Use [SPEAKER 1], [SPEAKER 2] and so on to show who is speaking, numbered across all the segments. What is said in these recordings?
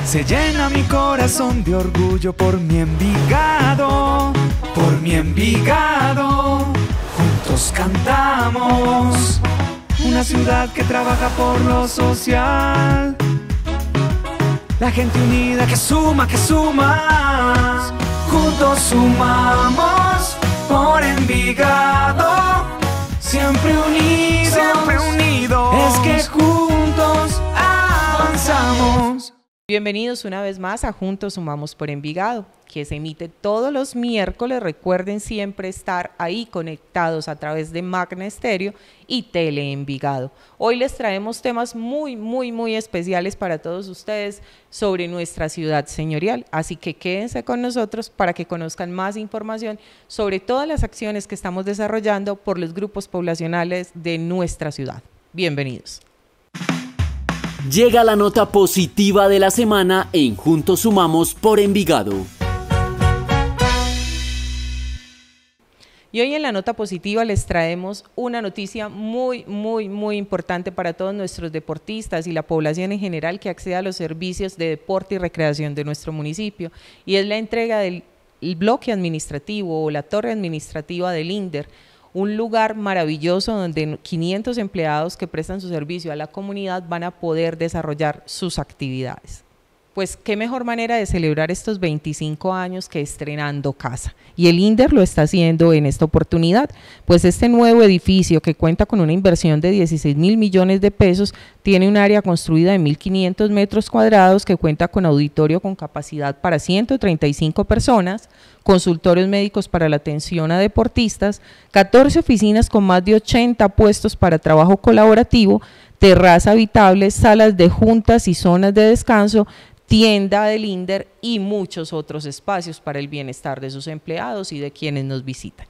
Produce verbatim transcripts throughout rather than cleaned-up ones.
[SPEAKER 1] Se llena mi corazón de orgullo por mi Envigado, por mi Envigado. Juntos cantamos, una ciudad que trabaja por lo social. La gente unida que suma, que suma. Juntos sumamos por Envigado. Siempre unidos, siempre unidos. Es que juntos avanzamos.
[SPEAKER 2] Bienvenidos una vez más a Juntos Sumamos por Envigado, que se emite todos los miércoles. Recuerden siempre estar ahí conectados a través de Magna Estéreo y Tele Envigado. Hoy les traemos temas muy, muy, muy especiales para todos ustedes sobre nuestra ciudad señorial, así que quédense con nosotros para que conozcan más información sobre todas las acciones que estamos desarrollando por los grupos poblacionales de nuestra ciudad. Bienvenidos.
[SPEAKER 3] Llega la nota positiva de la semana en Juntos Sumamos por Envigado.
[SPEAKER 2] Y hoy en la nota positiva les traemos una noticia muy, muy, muy importante para todos nuestros deportistas y la población en general que accede a los servicios de deporte y recreación de nuestro municipio, y es la entrega del bloque administrativo o la torre administrativa del INDER, un lugar maravilloso donde quinientos empleados que prestan su servicio a la comunidad van a poder desarrollar sus actividades. Pues qué mejor manera de celebrar estos veinticinco años que estrenando casa, y el INDER lo está haciendo en esta oportunidad, pues este nuevo edificio, que cuenta con una inversión de dieciséis mil millones de pesos, tiene un área construida de mil quinientos metros cuadrados, que cuenta con auditorio con capacidad para ciento treinta y cinco personas, consultorios médicos para la atención a deportistas, catorce oficinas con más de ochenta puestos para trabajo colaborativo, terraza habitable, salas de juntas y zonas de descanso, tienda del INDER y muchos otros espacios para el bienestar de sus empleados y de quienes nos visitan.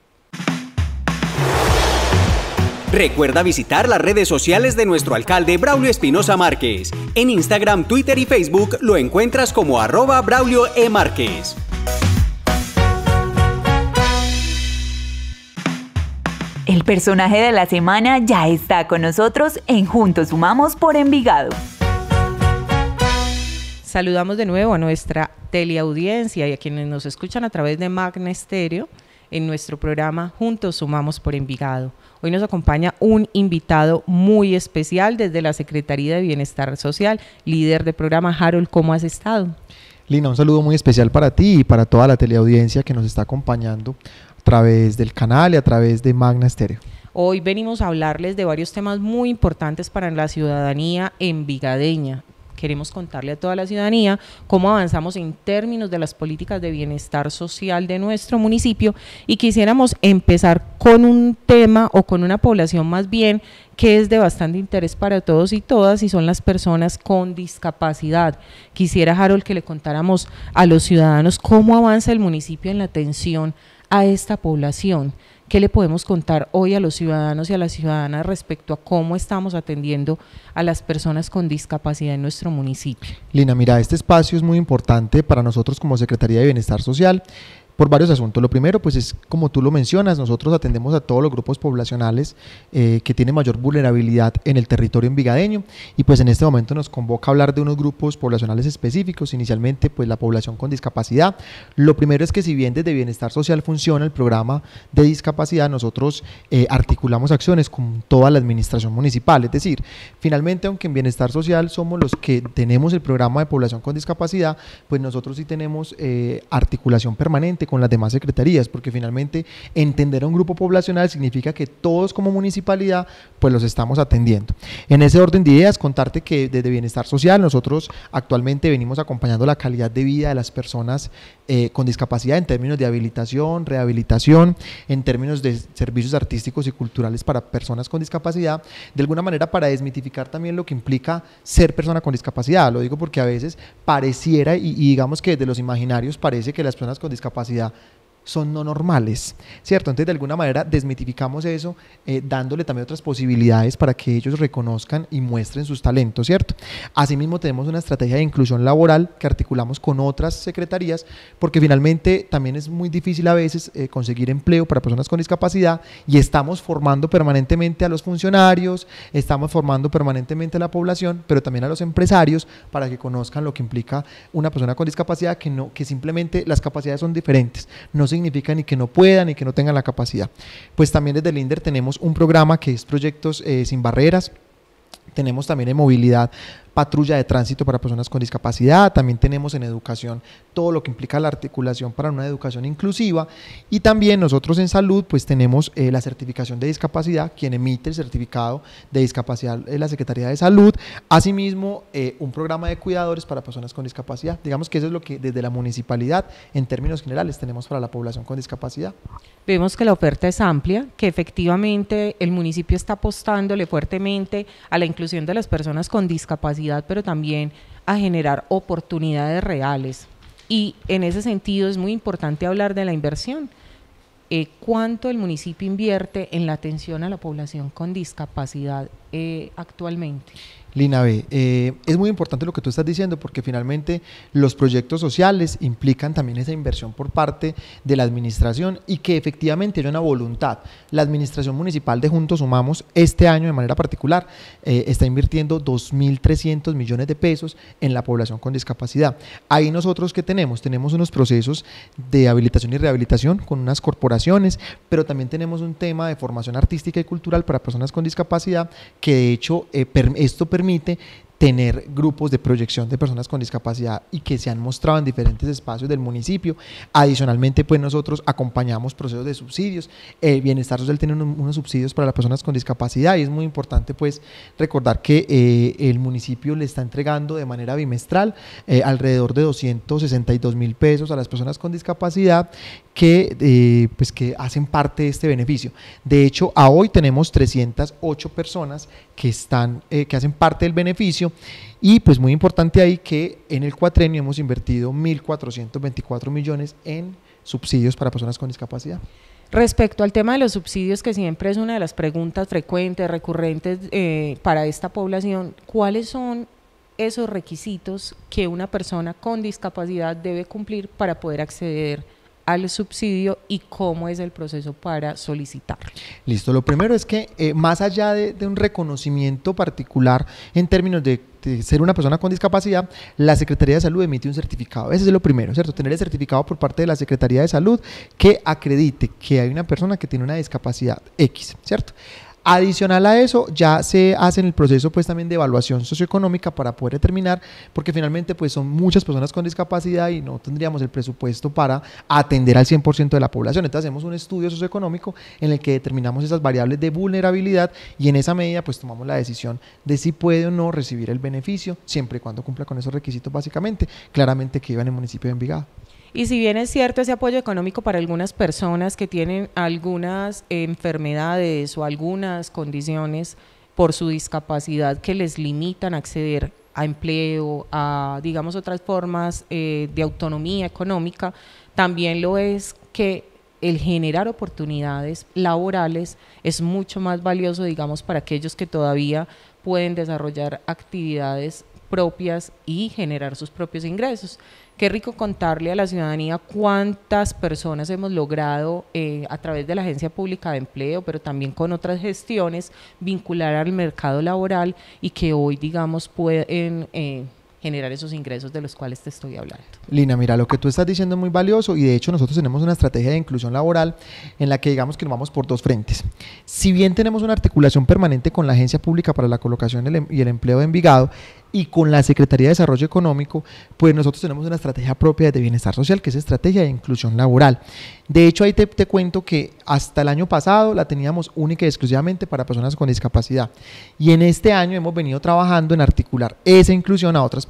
[SPEAKER 4] Recuerda visitar las redes sociales de nuestro alcalde Braulio Espinosa Márquez. En Instagram, Twitter y Facebook lo encuentras como arroba Braulio E. Márquez.
[SPEAKER 5] El personaje de la semana ya está con nosotros en Juntos Sumamos por Envigado.
[SPEAKER 2] Saludamos de nuevo a nuestra teleaudiencia y a quienes nos escuchan a través de Magna Estéreo en nuestro programa Juntos Sumamos por Envigado. Hoy nos acompaña un invitado muy especial desde la Secretaría de Bienestar Social, líder de programa. Harold, ¿cómo has estado?
[SPEAKER 6] Lina, un saludo muy especial para ti y para toda la teleaudiencia que nos está acompañando a través del canal y a través de Magna Estéreo.
[SPEAKER 2] Hoy venimos a hablarles de varios temas muy importantes para la ciudadanía envigadeña. Queremos contarle a toda la ciudadanía cómo avanzamos en términos de las políticas de bienestar social de nuestro municipio, y quisiéramos empezar con un tema o con una población más bien que es de bastante interés para todos y todas, y son las personas con discapacidad. Quisiera, Harold, que le contáramos a los ciudadanos cómo avanza el municipio en la atención a esta población. ¿Qué le podemos contar hoy a los ciudadanos y a las ciudadanas respecto a cómo estamos atendiendo a las personas con discapacidad en nuestro municipio?
[SPEAKER 6] Lina, mira, este espacio es muy importante para nosotros como Secretaría de Bienestar Social por varios asuntos. Lo primero, pues es como tú lo mencionas, nosotros atendemos a todos los grupos poblacionales eh, que tienen mayor vulnerabilidad en el territorio envigadeño, y pues en este momento nos convoca a hablar de unos grupos poblacionales específicos, inicialmente pues la población con discapacidad. Lo primero es que si bien desde Bienestar Social funciona el programa de discapacidad, nosotros eh, articulamos acciones con toda la administración municipal, es decir, finalmente aunque en Bienestar Social somos los que tenemos el programa de población con discapacidad, pues nosotros sí tenemos eh, articulación permanente con las demás secretarías, porque finalmente entender a un grupo poblacional significa que todos como municipalidad pues los estamos atendiendo. En ese orden de ideas, contarte que desde Bienestar Social nosotros actualmente venimos acompañando la calidad de vida de las personas eh, con discapacidad en términos de habilitación, rehabilitación, en términos de servicios artísticos y culturales para personas con discapacidad, de alguna manera para desmitificar también lo que implica ser persona con discapacidad. Lo digo porque a veces pareciera y, y digamos que desde los imaginarios parece que las personas con discapacidad son no normales, ¿cierto? Entonces de alguna manera desmitificamos eso, eh, dándole también otras posibilidades para que ellos reconozcan y muestren sus talentos, ¿cierto? Asimismo tenemos una estrategia de inclusión laboral que articulamos con otras secretarías, porque finalmente también es muy difícil a veces eh, conseguir empleo para personas con discapacidad, y estamos formando permanentemente a los funcionarios, estamos formando permanentemente a la población, pero también a los empresarios para que conozcan lo que implica una persona con discapacidad, que, no, que simplemente las capacidades son diferentes, no significa ni que no puedan ni que no tengan la capacidad. Pues también desde el INDER tenemos un programa que es Proyectos eh, Sin Barreras. Tenemos también en movilidad patrulla de tránsito para personas con discapacidad, también tenemos en educación todo lo que implica la articulación para una educación inclusiva, y también nosotros en salud pues tenemos eh, la certificación de discapacidad, quien emite el certificado de discapacidad es la Secretaría de Salud, asimismo eh, un programa de cuidadores para personas con discapacidad. Digamos que eso es lo que desde la municipalidad en términos generales tenemos para la población con discapacidad.
[SPEAKER 2] Vemos que la oferta es amplia, que efectivamente el municipio está apostándole fuertemente a la inclusión de las personas con discapacidad, pero también a generar oportunidades reales. Y en ese sentido es muy importante hablar de la inversión. Eh, ¿Cuánto el municipio invierte en la atención a la población con discapacidad eh, actualmente?
[SPEAKER 6] Lina B, eh, es muy importante lo que tú estás diciendo, porque finalmente los proyectos sociales implican también esa inversión por parte de la administración, y que efectivamente haya una voluntad. La administración municipal de Juntos Sumamos este año de manera particular eh, está invirtiendo dos mil trescientos millones de pesos en la población con discapacidad. Ahí nosotros ¿qué tenemos? Tenemos unos procesos de habilitación y rehabilitación con unas corporaciones, pero también tenemos un tema de formación artística y cultural para personas con discapacidad, que de hecho eh, per, esto permite permite tener grupos de proyección de personas con discapacidad y que se han mostrado en diferentes espacios del municipio. Adicionalmente, pues nosotros acompañamos procesos de subsidios. El Bienestar Social tiene unos, unos subsidios para las personas con discapacidad, y es muy importante pues recordar que eh, el municipio le está entregando de manera bimestral eh, alrededor de doscientos sesenta y dos mil pesos a las personas con discapacidad que, eh, pues que hacen parte de este beneficio. De hecho, a hoy tenemos trescientas ocho personas que, están, eh, que hacen parte del beneficio, y pues muy importante ahí que en el cuatrenio hemos invertido mil cuatrocientos veinticuatro millones en subsidios para personas con discapacidad.
[SPEAKER 2] Respecto al tema de los subsidios, que siempre es una de las preguntas frecuentes, recurrentes eh, para esta población, ¿cuáles son esos requisitos que una persona con discapacidad debe cumplir para poder acceder al subsidio, y cómo es el proceso para solicitarlo? Listo,
[SPEAKER 6] lo primero es que eh, más allá de, de un reconocimiento particular en términos de, de ser una persona con discapacidad, la Secretaría de Salud emite un certificado. Ese es lo primero, ¿cierto? Tener el certificado por parte de la Secretaría de Salud que acredite que hay una persona que tiene una discapacidad X, ¿cierto? Adicional a eso, ya se hace en el proceso pues también de evaluación socioeconómica para poder determinar, porque finalmente pues son muchas personas con discapacidad y no tendríamos el presupuesto para atender al cien por ciento de la población. Entonces hacemos un estudio socioeconómico en el que determinamos esas variables de vulnerabilidad, y en esa medida pues tomamos la decisión de si puede o no recibir el beneficio, siempre y cuando cumpla con esos requisitos básicamente, claramente que iba en el municipio de Envigado.
[SPEAKER 2] Y si bien es cierto ese apoyo económico para algunas personas que tienen algunas enfermedades o algunas condiciones por su discapacidad que les limitan acceder a empleo, a digamos otras formas eh, de autonomía económica, también lo es que el generar oportunidades laborales es mucho más valioso, digamos, para aquellos que todavía pueden desarrollar actividades propias y generar sus propios ingresos. Qué rico contarle a la ciudadanía cuántas personas hemos logrado eh, a través de la Agencia Pública de Empleo, pero también con otras gestiones, vincular al mercado laboral, y que hoy, digamos, pueden eh, generar esos ingresos de los cuales te estoy hablando.
[SPEAKER 6] Lina, mira, lo que tú estás diciendo es muy valioso, y de hecho nosotros tenemos una estrategia de inclusión laboral en la que digamos que nos vamos por dos frentes. Si bien tenemos una articulación permanente con la Agencia Pública para la Colocación y el Empleo de Envigado y con la Secretaría de Desarrollo Económico, pues nosotros tenemos una estrategia propia de bienestar social, que es estrategia de inclusión laboral. De hecho, ahí te, te cuento que hasta el año pasado la teníamos única y exclusivamente para personas con discapacidad, y en este año hemos venido trabajando en articular esa inclusión a otras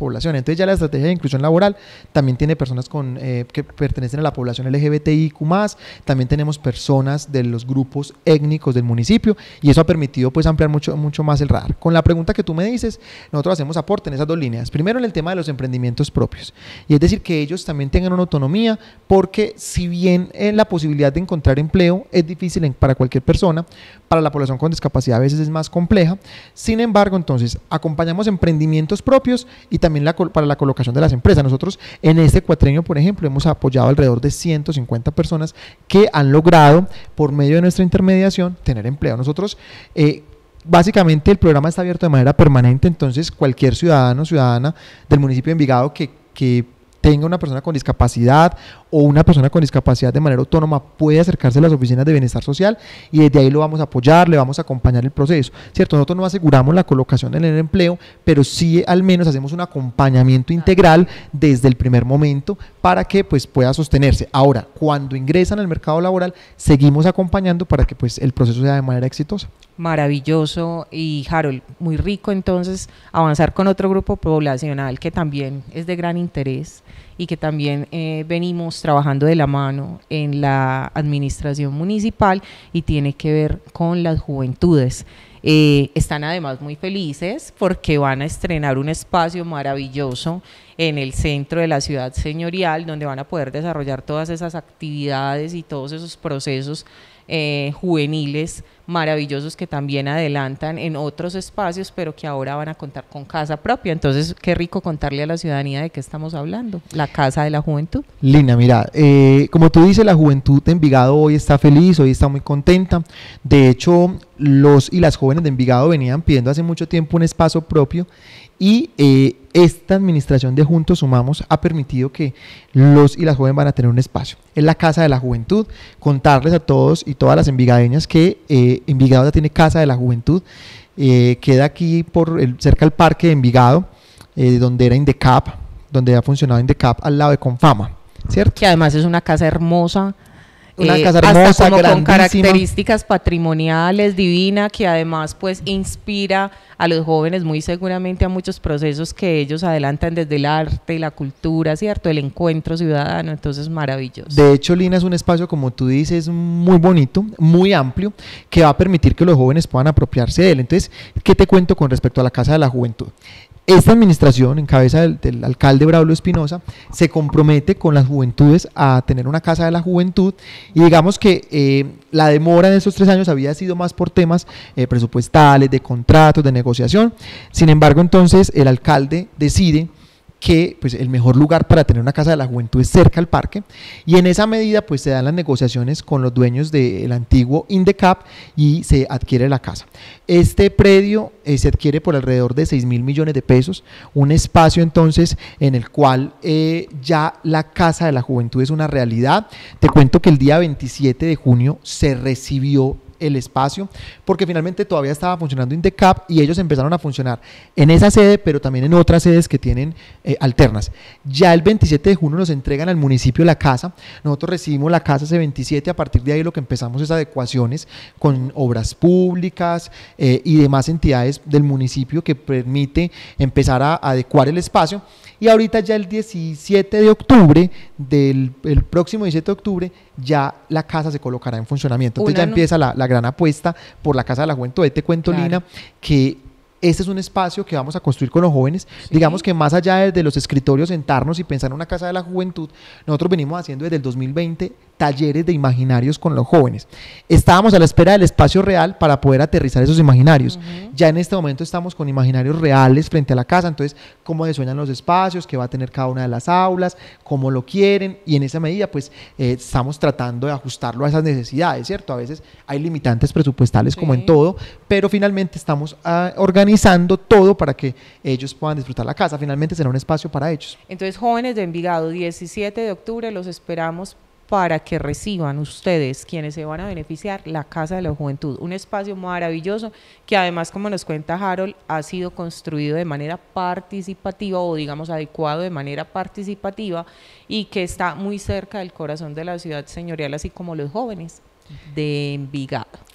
[SPEAKER 6] población. Entonces ya la estrategia de inclusión laboral también tiene personas con, eh, que pertenecen a la población L G B T I Q más, también tenemos personas de los grupos étnicos del municipio y eso ha permitido pues ampliar mucho, mucho más el radar. Con la pregunta que tú me dices, nosotros hacemos aporte en esas dos líneas. Primero en el tema de los emprendimientos propios, y es decir, que ellos también tengan una autonomía, porque si bien eh, la posibilidad de encontrar empleo es difícil en, para cualquier persona, para la población con discapacidad a veces es más compleja. Sin embargo, entonces acompañamos emprendimientos propios y también la, para la colocación de las empresas. Nosotros en este cuatrenio, por ejemplo, hemos apoyado alrededor de ciento cincuenta personas que han logrado, por medio de nuestra intermediación, tener empleo. Nosotros eh, básicamente el programa está abierto de manera permanente, entonces cualquier ciudadano o ciudadana del municipio de Envigado que, que tenga una persona con discapacidad o una persona con discapacidad de manera autónoma puede acercarse a las oficinas de bienestar social y desde ahí lo vamos a apoyar, le vamos a acompañar el proceso, ¿cierto? Nosotros no aseguramos la colocación en el empleo, pero sí al menos hacemos un acompañamiento integral desde el primer momento para que pues pueda sostenerse. Ahora, cuando ingresan al mercado laboral, seguimos acompañando para que pues el proceso sea de manera exitosa.
[SPEAKER 2] Maravilloso. Y Harold, muy rico entonces avanzar con otro grupo poblacional que también es de gran interés y que también eh, venimos trabajando de la mano en la administración municipal y tiene que ver con las juventudes. Eh, están además muy felices porque van a estrenar un espacio maravilloso en el centro de la ciudad señorial donde van a poder desarrollar todas esas actividades y todos esos procesos eh, juveniles maravillosos que también adelantan en otros espacios, pero que ahora van a contar con casa propia. Entonces, qué rico contarle a la ciudadanía de qué estamos hablando, la Casa de la Juventud.
[SPEAKER 6] Lina, mira, eh, como tú dices, la juventud de Envigado hoy está feliz, hoy está muy contenta. De hecho, los y las jóvenes de Envigado venían pidiendo hace mucho tiempo un espacio propio y eh, esta administración de Juntos Sumamos ha permitido que los y las jóvenes van a tener un espacio. Es la Casa de la Juventud. Contarles a todos y todas las envigadeñas que eh, Envigado ya tiene Casa de la Juventud. Eh, queda aquí por el, cerca del parque de Envigado, eh, donde era Indecap, donde ha funcionado Indecap al lado de Confama, ¿cierto?
[SPEAKER 2] Que además es una casa hermosa.
[SPEAKER 6] Una
[SPEAKER 2] eh,
[SPEAKER 6] casa hermosa,
[SPEAKER 2] hasta como
[SPEAKER 6] grandísima,
[SPEAKER 2] con características patrimoniales, divina, que además pues inspira a los jóvenes muy seguramente a muchos procesos que ellos adelantan desde el arte y la cultura, ¿cierto? El encuentro ciudadano, entonces maravilloso.
[SPEAKER 6] De hecho, Lina, es un espacio, como tú dices, muy bonito, muy amplio, que va a permitir que los jóvenes puedan apropiarse de él. Entonces, ¿qué te cuento con respecto a la Casa de la Juventud? Esta administración, en cabeza del, del alcalde Braulio Espinosa, se compromete con las juventudes a tener una Casa de la Juventud y digamos que eh, la demora en estos tres años había sido más por temas eh, presupuestales, de contratos, de negociación. Sin embargo, entonces el alcalde decide que pues, el mejor lugar para tener una Casa de la Juventud es cerca al parque y en esa medida pues se dan las negociaciones con los dueños del antiguo Indecap y se adquiere la casa. Este predio eh, se adquiere por alrededor de seis mil millones de pesos, un espacio entonces en el cual eh, ya la Casa de la Juventud es una realidad. Te cuento que el día veintisiete de junio se recibió el espacio, porque finalmente todavía estaba funcionando Indecap y ellos empezaron a funcionar en esa sede, pero también en otras sedes que tienen eh, alternas. Ya el veintisiete de junio nos entregan al municipio la casa, nosotros recibimos la casa ese veintisiete, a partir de ahí lo que empezamos es adecuaciones con obras públicas eh, y demás entidades del municipio que permite empezar a adecuar el espacio. Y ahorita ya el diecisiete de octubre, del el próximo diecisiete de octubre, ya la casa se colocará en funcionamiento. Entonces Una ya no... empieza la, la gran apuesta por la Casa de la Juventud. Te cuento, claro, Lina, que este es un espacio que vamos a construir con los jóvenes. Sí. Digamos que más allá de, de los escritorios, sentarnos y pensar en una Casa de la Juventud, nosotros venimos haciendo desde el dos mil veinte talleres de imaginarios con los jóvenes. Estábamos a la espera del espacio real para poder aterrizar esos imaginarios. Uh-huh. Ya en este momento estamos con imaginarios reales frente a la casa, entonces cómo se sueñan los espacios, qué va a tener cada una de las aulas, cómo lo quieren, y en esa medida pues eh, estamos tratando de ajustarlo a esas necesidades, ¿cierto? A veces hay limitantes presupuestales, sí, como en todo, pero finalmente estamos uh, organizando todo para que ellos puedan disfrutar la casa. Finalmente será un espacio para ellos.
[SPEAKER 2] Entonces, jóvenes de Envigado, diecisiete de octubre los esperamos para que reciban ustedes, quienes se van a beneficiar, la Casa de la Juventud, un espacio maravilloso que además, como nos cuenta Harold, ha sido construido de manera participativa o digamos adecuado de manera participativa y que está muy cerca del corazón de la ciudad señorial, así como los jóvenes de Envigado.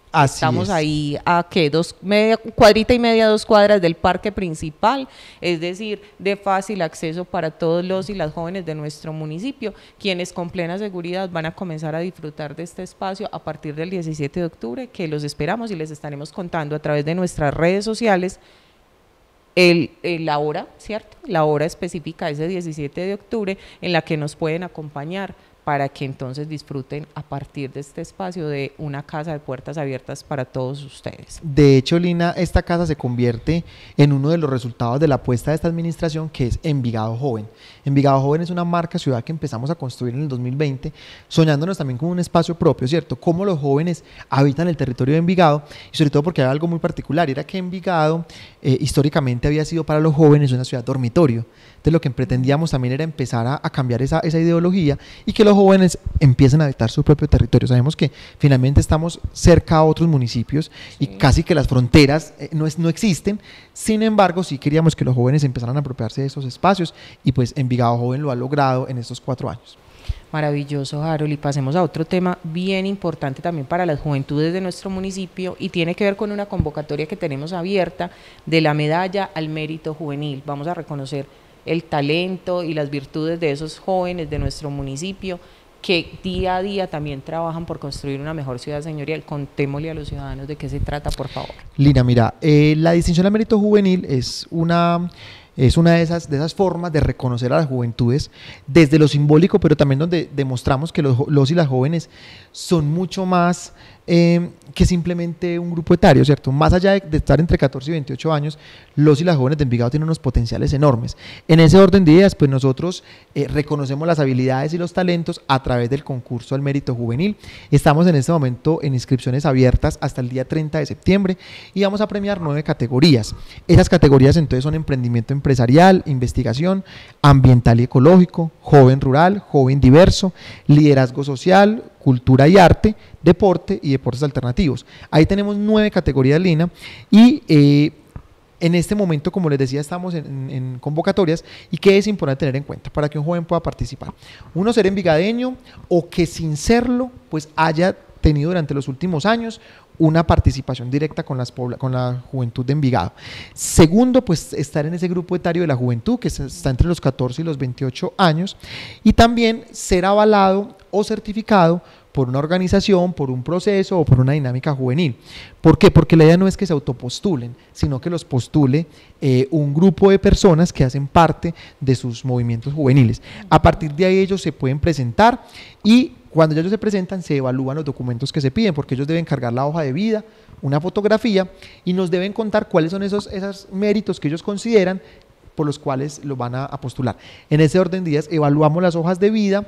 [SPEAKER 6] Así
[SPEAKER 2] Estamos
[SPEAKER 6] es.
[SPEAKER 2] ahí a que dos, media, cuadrita y media, dos cuadras del parque principal, es decir, de fácil acceso para todos los y las jóvenes de nuestro municipio, quienes con plena seguridad van a comenzar a disfrutar de este espacio a partir del diecisiete de octubre, que los esperamos y les estaremos contando a través de nuestras redes sociales el, el, la hora, ¿cierto? La hora específica es el diecisiete de octubre en la que nos pueden acompañar para que entonces disfruten a partir de este espacio de una casa de puertas abiertas para todos ustedes.
[SPEAKER 6] De hecho, Lina, esta casa se convierte en uno de los resultados de la apuesta de esta administración, que es Envigado Joven. Envigado Joven es una marca ciudad que empezamos a construir en el dos mil veinte, soñándonos también con un espacio propio, ¿cierto? Cómo los jóvenes habitan el territorio de Envigado, y sobre todo porque hay algo muy particular, era que Envigado eh, históricamente había sido para los jóvenes una ciudad dormitorio. Entonces lo que pretendíamos también era empezar a, a cambiar esa, esa ideología y que los jóvenes empiecen a habitar su propio territorio. Sabemos que finalmente estamos cerca a otros municipios y sí, casi que las fronteras eh, no, es, no existen. Sin embargo, sí queríamos que los jóvenes empezaran a apropiarse de esos espacios y pues Envigado Joven lo ha logrado en estos cuatro años.
[SPEAKER 2] Maravilloso, Harold, y pasemos a otro tema bien importante también para las juventudes de nuestro municipio y tiene que ver con una convocatoria que tenemos abierta de la medalla al mérito juvenil. Vamos a reconocer el talento y las virtudes de esos jóvenes de nuestro municipio que día a día también trabajan por construir una mejor ciudad señorial. Contémosle a los ciudadanos de qué se trata, por favor.
[SPEAKER 6] Lina, mira, eh, la distinción al mérito juvenil es una... Es una de esas, de esas formas de reconocer a las juventudes desde lo simbólico, pero también donde demostramos que los, los y las jóvenes son mucho más eh, que simplemente un grupo etario, ¿cierto? Más allá de, de estar entre catorce y veintiocho años, los y las jóvenes de Envigado tienen unos potenciales enormes. En ese orden de ideas, pues nosotros eh, reconocemos las habilidades y los talentos a través del concurso al mérito juvenil. Estamos en este momento en inscripciones abiertas hasta el día treinta de septiembre y vamos a premiar nueve categorías. Esas categorías entonces son emprendimiento empresarial, investigación, ambiental y ecológico, joven rural, joven diverso, liderazgo social, cultura y arte, deporte y deportes alternativos. Ahí tenemos nueve categorías, Lina, y eh, en este momento, como les decía, estamos en, en convocatorias. ¿Y qué es importante tener en cuenta para que un joven pueda participar? Uno, ser envigadeño o que sin serlo, pues haya tenido durante los últimos años una participación directa con, las con la juventud de Envigado. Segundo, pues estar en ese grupo etario de la juventud que está entre los catorce y los veintiocho años, y también ser avalado o certificado por una organización, por un proceso o por una dinámica juvenil. ¿Por qué? Porque la idea no es que se autopostulen, sino que los postule eh, un grupo de personas que hacen parte de sus movimientos juveniles. A partir de ahí ellos se pueden presentar y cuando ellos se presentan se evalúan los documentos que se piden, porque ellos deben cargar la hoja de vida, una fotografía y nos deben contar cuáles son esos, esos méritos que ellos consideran por los cuales los van a, a postular. En ese orden de días evaluamos las hojas de vida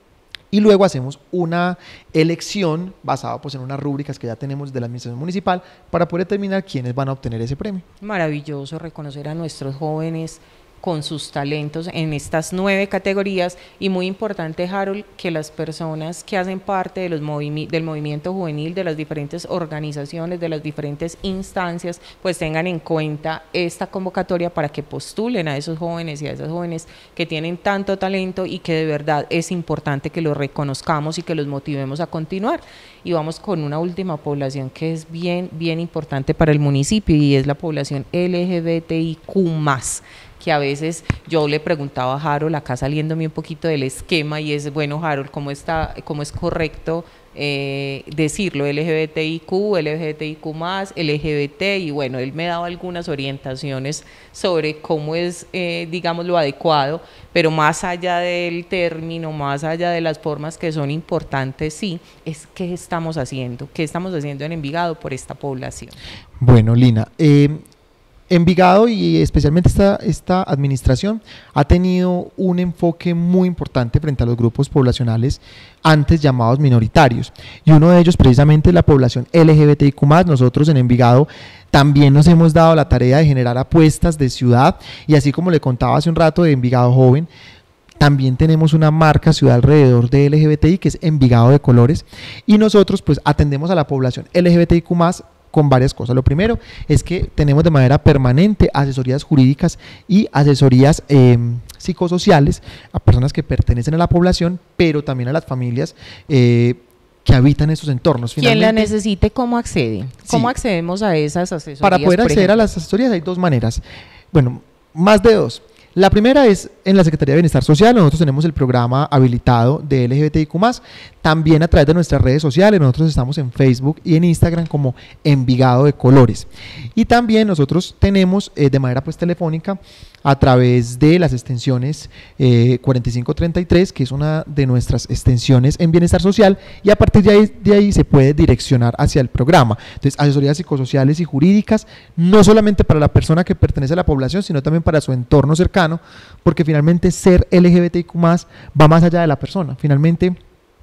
[SPEAKER 6] y luego hacemos una elección basada pues, en unas rúbricas que ya tenemos de la administración municipal para poder determinar quiénes van a obtener ese premio.
[SPEAKER 2] Maravilloso reconocer a nuestros jóvenes con sus talentos en estas nueve categorías y muy importante, Harold, que las personas que hacen parte de los movimi del movimiento juvenil, de las diferentes organizaciones, de las diferentes instancias, pues tengan en cuenta esta convocatoria para que postulen a esos jóvenes y a esas jóvenes que tienen tanto talento y que de verdad es importante que los reconozcamos y que los motivemos a continuar. Y vamos con una última población que es bien, bien importante para el municipio y es la población L G B T I Q más, que a veces yo le preguntaba a Harold, acá saliéndome un poquito del esquema, y es, bueno, Harold, ¿cómo, está, cómo es correcto eh, decirlo? L G B T I Q, L G B T I Q más, L G B T, y bueno, él me daba algunas orientaciones sobre cómo es, eh, digamos, lo adecuado, pero más allá del término, más allá de las formas que son importantes, sí, es qué estamos haciendo, qué estamos haciendo en Envigado por esta población.
[SPEAKER 6] Bueno, Lina, eh, Envigado y especialmente esta, esta administración ha tenido un enfoque muy importante frente a los grupos poblacionales antes llamados minoritarios y uno de ellos precisamente es la población L G B T I Q más. Nosotros en Envigado también nos hemos dado la tarea de generar apuestas de ciudad y así como le contaba hace un rato de Envigado Joven, también tenemos una marca ciudad alrededor de L G B T I que es Envigado de Colores y nosotros pues atendemos a la población L G B T I Q más con varias cosas. Lo primero es que tenemos de manera permanente asesorías jurídicas y asesorías eh, psicosociales a personas que pertenecen a la población, pero también a las familias eh, que habitan estos entornos.
[SPEAKER 2] Quien la necesite, ¿cómo accede? ¿Cómo sí. accedemos a esas asesorías?
[SPEAKER 6] Para poder acceder a las asesorías hay dos maneras, bueno, más de dos. La primera es en la Secretaría de Bienestar Social. Nosotros tenemos el programa habilitado de L G B T I Q más, también a través de nuestras redes sociales. Nosotros estamos en Facebook y en Instagram como Envigado de Colores, y también nosotros tenemos eh, de manera pues telefónica a través de las extensiones eh, cuarenta y cinco treinta y tres, que es una de nuestras extensiones en Bienestar Social, y a partir de ahí, de ahí se puede direccionar hacia el programa. Entonces, asesorías psicosociales y jurídicas, no solamente para la persona que pertenece a la población, sino también para su entorno cercano, porque finalmente ser L G B T I Q más va más allá de la persona. Finalmente,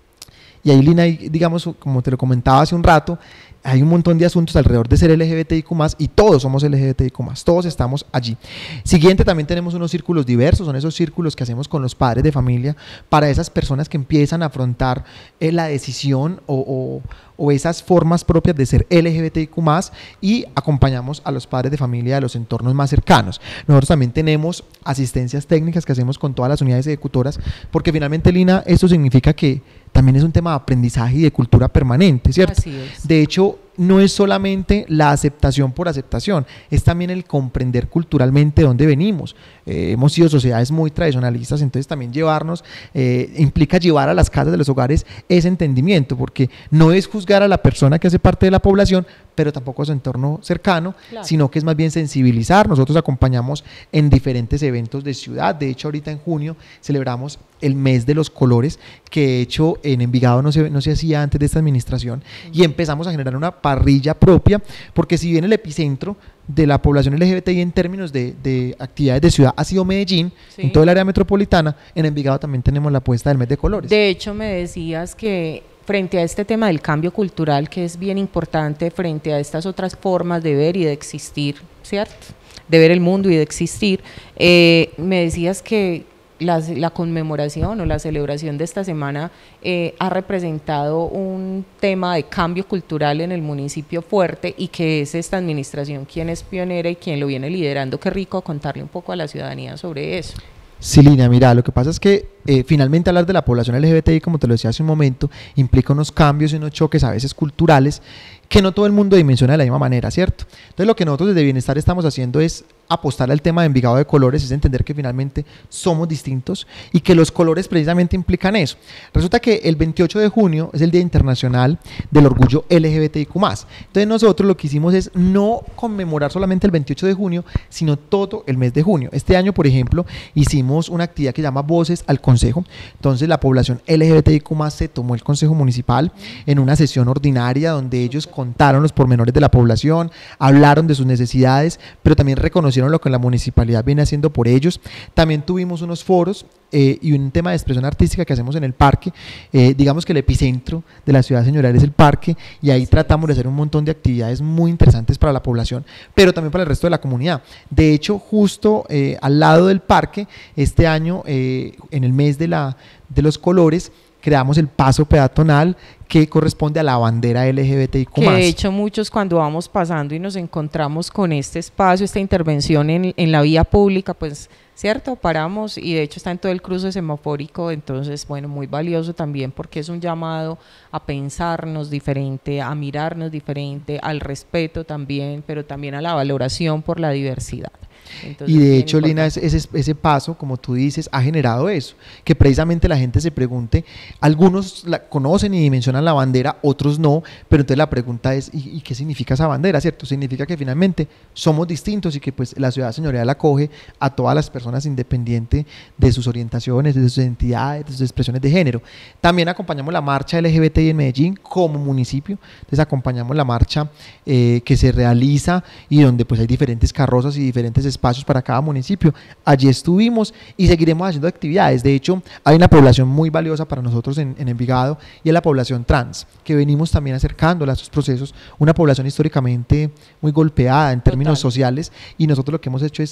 [SPEAKER 6] y ahí Lina, digamos, como te lo comentaba hace un rato, hay un montón de asuntos alrededor de ser L G B T I Q más, y todos somos L G B T I Q más, todos estamos allí. Siguiente, también tenemos unos círculos diversos, son esos círculos que hacemos con los padres de familia para esas personas que empiezan a afrontar eh, la decisión o, o, o esas formas propias de ser L G B T I Q más, y acompañamos a los padres de familia de los entornos más cercanos. Nosotros también tenemos asistencias técnicas que hacemos con todas las unidades ejecutoras, porque finalmente, Lina, esto significa que también es un tema de aprendizaje y de cultura permanente, ¿cierto?
[SPEAKER 2] Así es.
[SPEAKER 6] De hecho, no es solamente la aceptación por aceptación, es también el comprender culturalmente de dónde venimos. Eh, hemos sido sociedades muy tradicionalistas, entonces también llevarnos, eh, implica llevar a las casas de los hogares ese entendimiento, porque no es juzgar a la persona que hace parte de la población, pero tampoco a su entorno cercano, claro, sino que es más bien sensibilizar. Nosotros acompañamos en diferentes eventos de ciudad. De hecho, ahorita en junio celebramos el mes de los colores, que de hecho en Envigado no se, no se hacía antes de esta administración, uh-huh. y empezamos a generar una parrilla propia, porque si bien el epicentro de la población L G B T I en términos de, de actividades de ciudad ha sido Medellín, sí, en todo el área metropolitana, en Envigado también tenemos la apuesta del mes de colores.
[SPEAKER 2] De hecho, me decías que frente a este tema del cambio cultural, que es bien importante, frente a estas otras formas de ver y de existir, ¿cierto? De ver el mundo y de existir, eh, me decías que La, la conmemoración o la celebración de esta semana eh, ha representado un tema de cambio cultural en el municipio fuerte, y que es esta administración quien es pionera y quien lo viene liderando. Qué rico contarle un poco a la ciudadanía sobre eso.
[SPEAKER 6] Sí, Lina, mira, lo que pasa es que eh, finalmente hablar de la población L G B T I, como te lo decía hace un momento, implica unos cambios y unos choques a veces culturales que no todo el mundo dimensiona de la misma manera, ¿cierto? Entonces, lo que nosotros desde Bienestar estamos haciendo es apostar al tema de Envigado de Colores, es entender que finalmente somos distintos y que los colores precisamente implican eso. Resulta que el veintiocho de junio es el Día Internacional del Orgullo L G B T I Q más. Entonces, nosotros lo que hicimos es no conmemorar solamente el veintiocho de junio, sino todo el mes de junio. Este año, por ejemplo, hicimos una actividad que se llama Voces al Consejo. Entonces, la población L G B T I Q más se tomó el Consejo Municipal en una sesión ordinaria donde ellos contaron los pormenores de la población, hablaron de sus necesidades, pero también reconocieron lo que la municipalidad viene haciendo por ellos. También tuvimos unos foros eh, y un tema de expresión artística que hacemos en el parque. Eh, digamos que el epicentro de la ciudad señorial es el parque, y ahí tratamos de hacer un montón de actividades muy interesantes para la población, pero también para el resto de la comunidad. De hecho, justo eh, al lado del parque, este año, eh, en el mes de, la, de los colores, creamos el paso peatonal que corresponde a la bandera L G B T I Q más.
[SPEAKER 2] Que de hecho muchos, cuando vamos pasando y nos encontramos con este espacio, esta intervención en, en la vía pública, pues cierto, paramos, y de hecho está en todo el cruce semafórico. Entonces, bueno, muy valioso también, porque es un llamado a pensarnos diferente, a mirarnos diferente, al respeto también, pero también a la valoración por la diversidad. Entonces,
[SPEAKER 6] y de hecho, Lina, ese, ese paso, como tú dices, ha generado eso, que precisamente la gente se pregunte. Algunos la conocen y dimensionan la bandera, otros no, pero entonces la pregunta es, ¿y, y qué significa esa bandera? ¿Cierto? Significa que finalmente somos distintos, y que pues la ciudad señorial acoge a todas las personas independiente de sus orientaciones, de sus identidades, de sus expresiones de género. También acompañamos la marcha L G B T I en Medellín como municipio. Entonces acompañamos la marcha eh, que se realiza, y donde pues hay diferentes carrozas y diferentes espacios para cada municipio. Allí estuvimos y seguiremos haciendo actividades. De hecho, hay una población muy valiosa para nosotros en, en Envigado, y es la población trans, que venimos también acercándola a estos procesos, una población históricamente muy golpeada en términos Total. sociales, y nosotros lo que hemos hecho es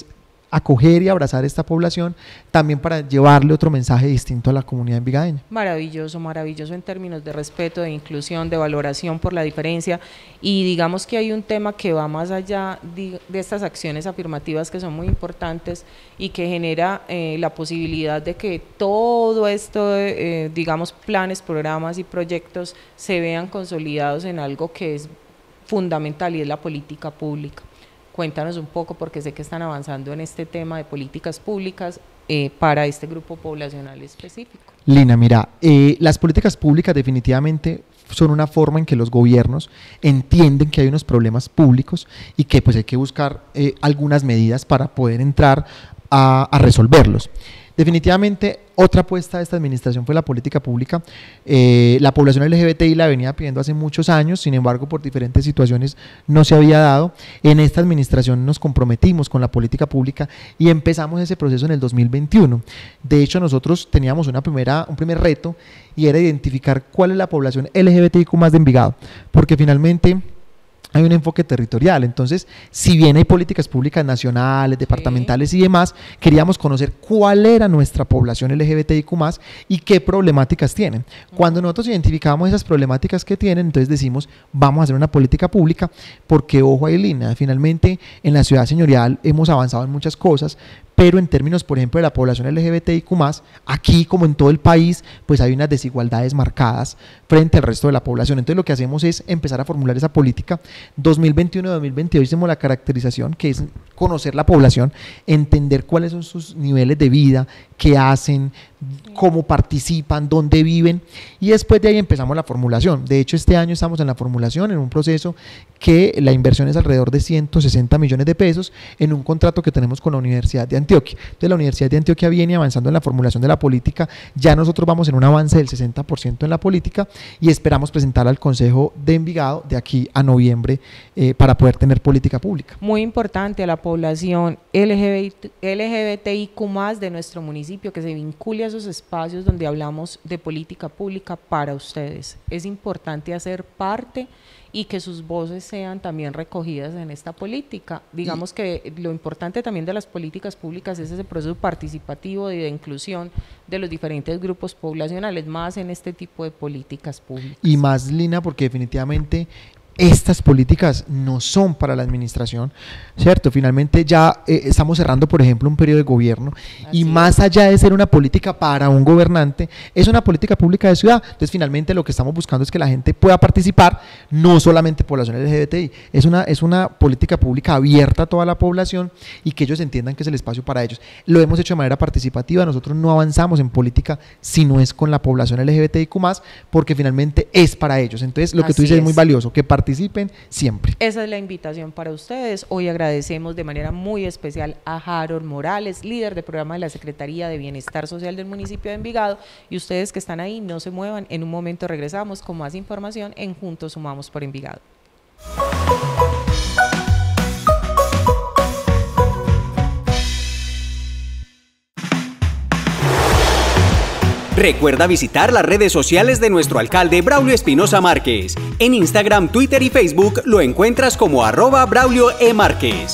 [SPEAKER 6] acoger y abrazar esta población, también para llevarle otro mensaje distinto a la comunidad envigadeña.
[SPEAKER 2] Maravilloso, maravilloso en términos de respeto, de inclusión, de valoración por la diferencia, y digamos que hay un tema que va más allá de, de estas acciones afirmativas que son muy importantes y que genera eh, la posibilidad de que todo esto, eh, digamos, planes, programas y proyectos se vean consolidados en algo que es fundamental y es la política pública. Cuéntanos un poco, porque sé que están avanzando en este tema de políticas públicas eh, para este grupo poblacional específico.
[SPEAKER 6] Lina, mira, eh, las políticas públicas definitivamente son una forma en que los gobiernos entienden que hay unos problemas públicos y que pues hay que buscar eh, algunas medidas para poder entrar a, a resolverlos. Definitivamente, otra apuesta de esta administración fue la política pública. Eh, la población L G B T I la venía pidiendo hace muchos años, sin embargo, por diferentes situaciones no se había dado. En esta administración nos comprometimos con la política pública y empezamos ese proceso en el dos mil veintiuno. De hecho, nosotros teníamos una primera, un primer reto y era identificar cuál es la población L G B T I Q más de Envigado, porque finalmente hay un enfoque territorial. Entonces, si bien hay políticas públicas nacionales, departamentales y demás, queríamos conocer cuál era nuestra población L G B T I Q más y qué problemáticas tienen. Cuando nosotros identificamos esas problemáticas que tienen, entonces decimos, vamos a hacer una política pública, porque, ojo ahí, Lina, finalmente en la ciudad señorial hemos avanzado en muchas cosas, pero en términos, por ejemplo, de la población L G B T I Q más, aquí como en todo el país, pues hay unas desigualdades marcadas frente al resto de la población. Entonces lo que hacemos es empezar a formular esa política. dos mil veintiuno a dos mil veintidós hicimos la caracterización, que es conocer la población, entender cuáles son sus niveles de vida, qué hacen, cómo participan, dónde viven, y después de ahí empezamos la formulación. De hecho, este año estamos en la formulación, en un proceso que la inversión es alrededor de ciento sesenta millones de pesos en un contrato que tenemos con la Universidad de Antioquia. Entonces la Universidad de Antioquia viene avanzando en la formulación de la política, ya nosotros vamos en un avance del sesenta por ciento en la política y esperamos presentarla al Consejo de Envigado de aquí a noviembre eh, para poder tener política pública.
[SPEAKER 2] Muy importante a la población L G B T I Q más de nuestro municipio, que se vincule a esos espacios donde hablamos de política pública para ustedes. Es importante hacer parte y que sus voces sean también recogidas en esta política. Digamos que lo importante también de las políticas públicas es ese proceso participativo y de inclusión de los diferentes grupos poblacionales, más en este tipo de políticas públicas.
[SPEAKER 6] Y más, Lina, porque definitivamente estas políticas no son para la administración, ¿cierto? Finalmente ya eh, estamos cerrando, por ejemplo, un periodo de gobierno. Así y más es. Allá de ser una política para un gobernante, es una política pública de ciudad. Entonces, finalmente lo que estamos buscando es que la gente pueda participar, no solamente población L G B T I, es una, es una política pública abierta a toda la población y que ellos entiendan que es el espacio para ellos. Lo hemos hecho de manera participativa, nosotros no avanzamos en política si no es con la población L G B T I Q más, porque finalmente es para ellos. Entonces, lo que Así tú dices es. es muy valioso, que participen siempre.
[SPEAKER 2] Esa es la invitación para ustedes. Hoy agradecemos de manera muy especial a Harold Morales, líder de programa de la Secretaría de Bienestar Social del municipio de Envigado, y ustedes que están ahí, no se muevan, en un momento regresamos con más información en Juntos Sumamos por Envigado.
[SPEAKER 4] Recuerda visitar las redes sociales de nuestro alcalde Braulio Espinosa Márquez. En Instagram, Twitter y Facebook lo encuentras como arroba Braulio E. Márquez.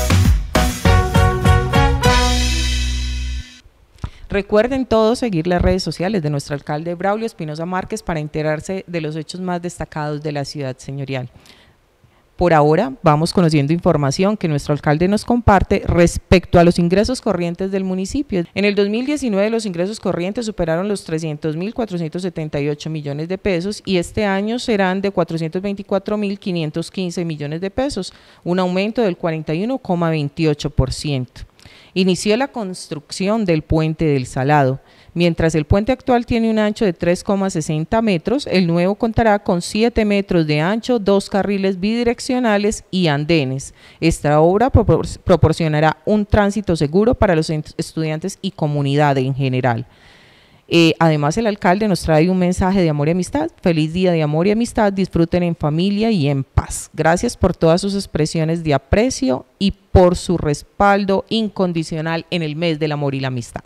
[SPEAKER 2] Recuerden todos seguir las redes sociales de nuestro alcalde Braulio Espinosa Márquez para enterarse de los hechos más destacados de la ciudad señorial. Por ahora vamos conociendo información que nuestro alcalde nos comparte respecto a los ingresos corrientes del municipio. En el dos mil diecinueve los ingresos corrientes superaron los trescientos mil cuatrocientos setenta y ocho millones de pesos y este año serán de cuatrocientos veinticuatro mil quinientos quince millones de pesos, un aumento del cuarenta y uno coma veintiocho por ciento. Inició la construcción del puente del Salado. Mientras el puente actual tiene un ancho de tres coma sesenta metros, el nuevo contará con siete metros de ancho, dos carriles bidireccionales y andenes. Esta obra propor proporcionará un tránsito seguro para los estudiantes y comunidad en general. Eh, además, el alcalde nos trae un mensaje de amor y amistad. Feliz día de amor y amistad, disfruten en familia y en paz. Gracias por todas sus expresiones de aprecio y por su respaldo incondicional en el mes del amor y la amistad.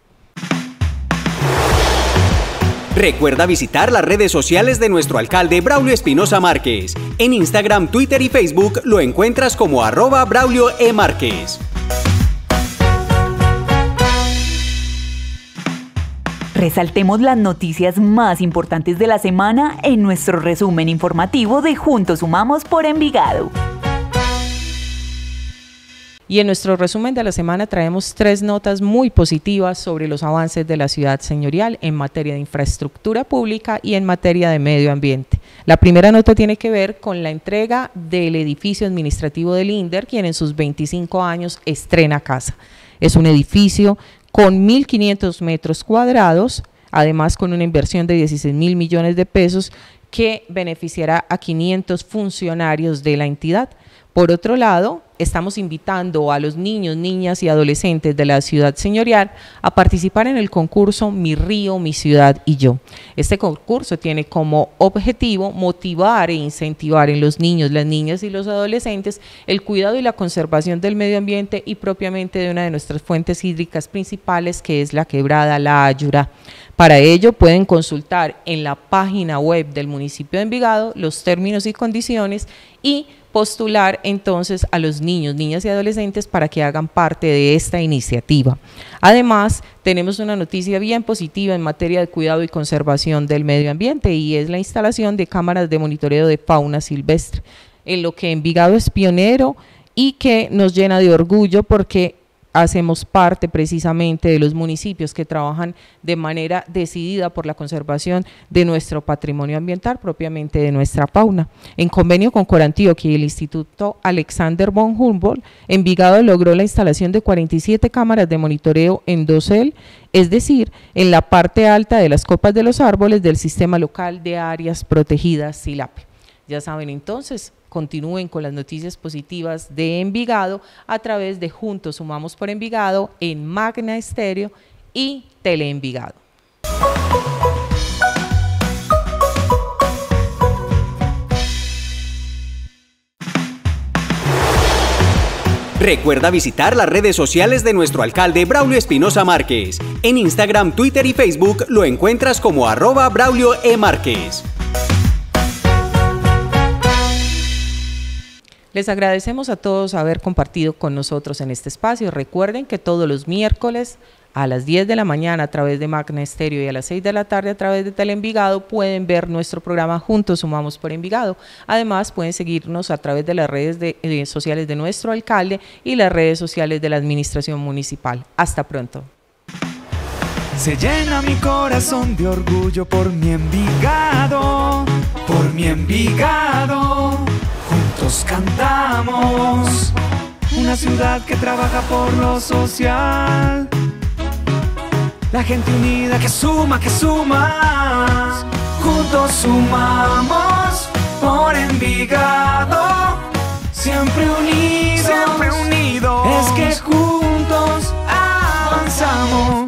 [SPEAKER 4] Recuerda visitar las redes sociales de nuestro alcalde Braulio Espinosa Márquez. En Instagram, Twitter y Facebook lo encuentras como arroba Braulio E. Márquez.
[SPEAKER 5] Resaltemos las noticias más importantes de la semana en nuestro resumen informativo de Juntos Sumamos por Envigado.
[SPEAKER 2] Y en nuestro resumen de la semana traemos tres notas muy positivas sobre los avances de la ciudad señorial en materia de infraestructura pública y en materia de medio ambiente. La primera nota tiene que ver con la entrega del edificio administrativo del INDER, quien en sus veinticinco años estrena casa. Es un edificio con mil quinientos metros cuadrados, además con una inversión de dieciséis mil millones de pesos que beneficiará a quinientos funcionarios de la entidad. Por otro lado, estamos invitando a los niños, niñas y adolescentes de la ciudad señorial a participar en el concurso Mi Río, Mi Ciudad y Yo. Este concurso tiene como objetivo motivar e incentivar en los niños, las niñas y los adolescentes el cuidado y la conservación del medio ambiente y propiamente de una de nuestras fuentes hídricas principales, que es la quebrada La Ayurá. Para ello pueden consultar en la página web del municipio de Envigado los términos y condiciones y postular entonces a los niños, niñas y adolescentes para que hagan parte de esta iniciativa. Además, tenemos una noticia bien positiva en materia de cuidado y conservación del medio ambiente, y es la instalación de cámaras de monitoreo de fauna silvestre, en lo que Envigado es pionero y que nos llena de orgullo porque hacemos parte precisamente de los municipios que trabajan de manera decidida por la conservación de nuestro patrimonio ambiental, propiamente de nuestra fauna. En convenio con Corantioquia y el Instituto Alexander von Humboldt, Envigado logró la instalación de cuarenta y siete cámaras de monitoreo en dosel, es decir, en la parte alta de las copas de los árboles del Sistema Local de Áreas Protegidas SILAPE. Ya saben entonces, continúen con las noticias positivas de Envigado a través de Juntos Sumamos por Envigado en Magna Estéreo y Tele Envigado.
[SPEAKER 4] Recuerda visitar las redes sociales de nuestro alcalde Braulio Espinosa Márquez. En Instagram, Twitter y Facebook lo encuentras como arroba Braulio E. Márquez.
[SPEAKER 2] Les agradecemos a todos haber compartido con nosotros en este espacio. Recuerden que todos los miércoles a las diez de la mañana a través de Magna Estéreo y a las seis de la tarde a través de Tele Envigado pueden ver nuestro programa Juntos Sumamos por Envigado. Además, pueden seguirnos a través de las redes de, de sociales de nuestro alcalde y las redes sociales de la administración municipal. Hasta pronto.
[SPEAKER 1] Se llena mi corazón de orgullo por mi Envigado, por mi Envigado. Juntos cantamos, una ciudad que trabaja por lo social. La gente unida que suma, que suma. Juntos sumamos por Envigado. Siempre unidos, siempre unidos. Es que juntos avanzamos.